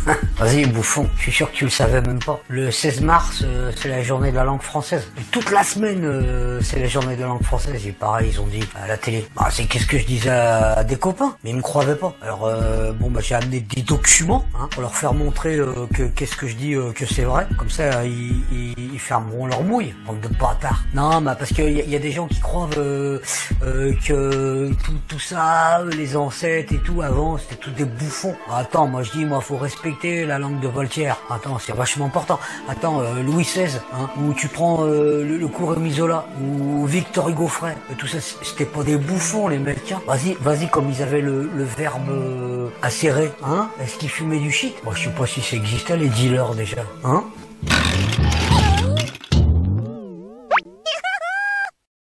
Vas-y, bouffon, je suis sûr que tu le savais même pas. Le 16 mars, c'est la journée de la langue française. Et toute la semaine, c'est la journée de la langue française. Et pareil, ils ont dit à la télé. Bah, c'est qu'est-ce que je disais à des copains, mais ils me croyaient pas. Alors, bon, bah, j'ai amené des documents, hein, pour leur faire montrer que qu'est-ce que je dis, que c'est vrai. Comme ça, ils fermeront leur mouille, bande de bâtards. Non, mais parce qu'il y a des gens qui croient que tout ça, les ancêtres et tout, avant, c'était tout des bouffons. Attends, moi je dis, faut respecter la langue de Voltaire. Attends, c'est vachement important. Attends, Louis XVI, hein, où tu prends le cours Émile Zola, ou Victor Hugo Frey, tout ça, c'était pas des bouffons les mecs. Hein. Vas-y, comme ils avaient le verbe acéré, hein. Est-ce qu'ils fumaient du shit? Moi, je sais pas si ça existait les dealers déjà, hein.